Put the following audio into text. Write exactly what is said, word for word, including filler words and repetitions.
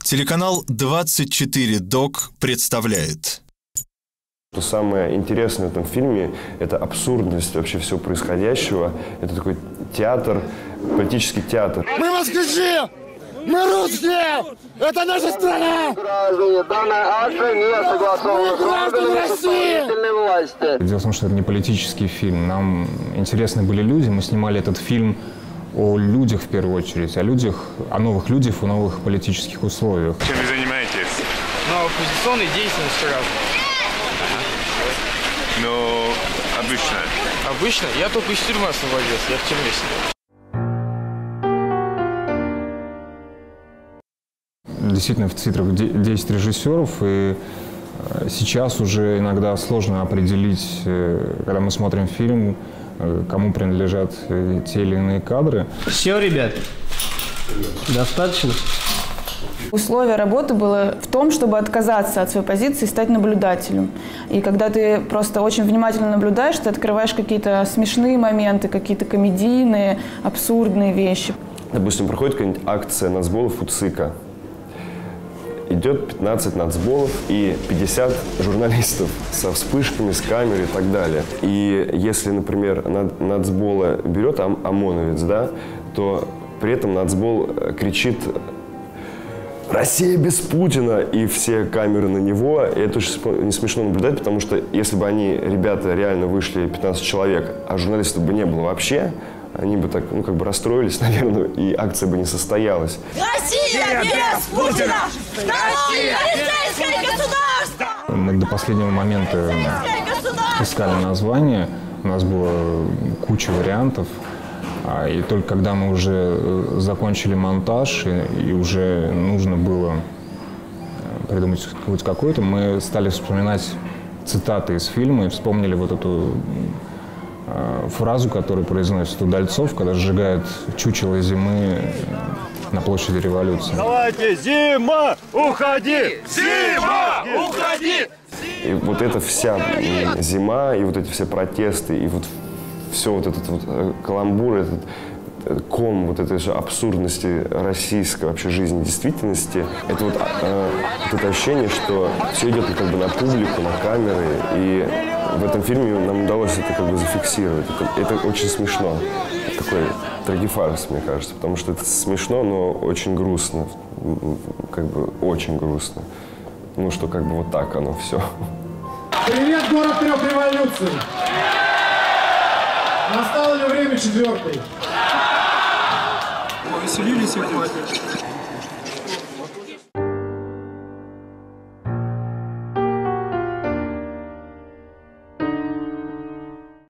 Телеканал двадцать четыре Док представляет. Что самое интересное в этом фильме – это абсурдность вообще всего происходящего. Это такой театр, политический театр. Мы москвичи! Мы русские! Это наша страна! Граждане, данная акция не согласована с органами исполнительной власти. Дело в том, что это не политический фильм. Нам интересны были люди. Мы снимали этот фильм о людях в первую очередь, о людях, о новых людях в новых политических условиях. Чем вы занимаетесь? Ну, оппозиционной деятельностью разной. Ну, обычно. Обычно? Я только из тюрьмы освободился, я в тюрьме сидел. Действительно, в титрах десять режиссеров, и сейчас уже иногда сложно определить, когда мы смотрим фильм, кому принадлежат те или иные кадры. Все, ребят, достаточно. Условие работы было в том, чтобы отказаться от своей позиции и стать наблюдателем. И когда ты просто очень внимательно наблюдаешь, ты открываешь какие-то смешные моменты, какие-то комедийные, абсурдные вещи. Допустим, проходит какая-нибудь акция нацболов у ЦИКа. Идет пятнадцать нацболов и пятьдесят журналистов со вспышками, с камерой и так далее. И если, например, нацбола берет ОМОНовец, да, то при этом нацбол кричит: «Россия без Путина!» и все камеры на него. И это очень не смешно наблюдать, потому что если бы они, ребята, реально вышли пятнадцать человек, а журналистов бы не было вообще, они бы так, ну, как бы расстроились, наверное, и акция бы не состоялась. Россия без Путина! Второе полицейское государство! Мы до последнего момента искали название. У нас было куча вариантов. И только когда мы уже закончили монтаж, и, и уже нужно было придумать хоть какой-то, мы стали вспоминать цитаты из фильма и вспомнили вот эту э, фразу, которую произносит Удальцов, когда сжигают чучело зимы на площади Революции. Давайте, зима, уходи! Зима, уходи! И вот эта вся зима, и вот эти все протесты, и вот все вот этот вот каламбур, этот ком вот этой же абсурдности российской вообще жизни, действительности, это вот, э, вот это ощущение, что все идет как бы на публику, на камеры, и в этом фильме нам удалось это как бы зафиксировать. Это, это очень смешно. Такой трагефарс, мне кажется, потому что это смешно, но очень грустно, как бы очень грустно. Ну, что как бы вот так оно все. Привет, город трех революций! Настало ли время четвертой? Повеселились и хватит.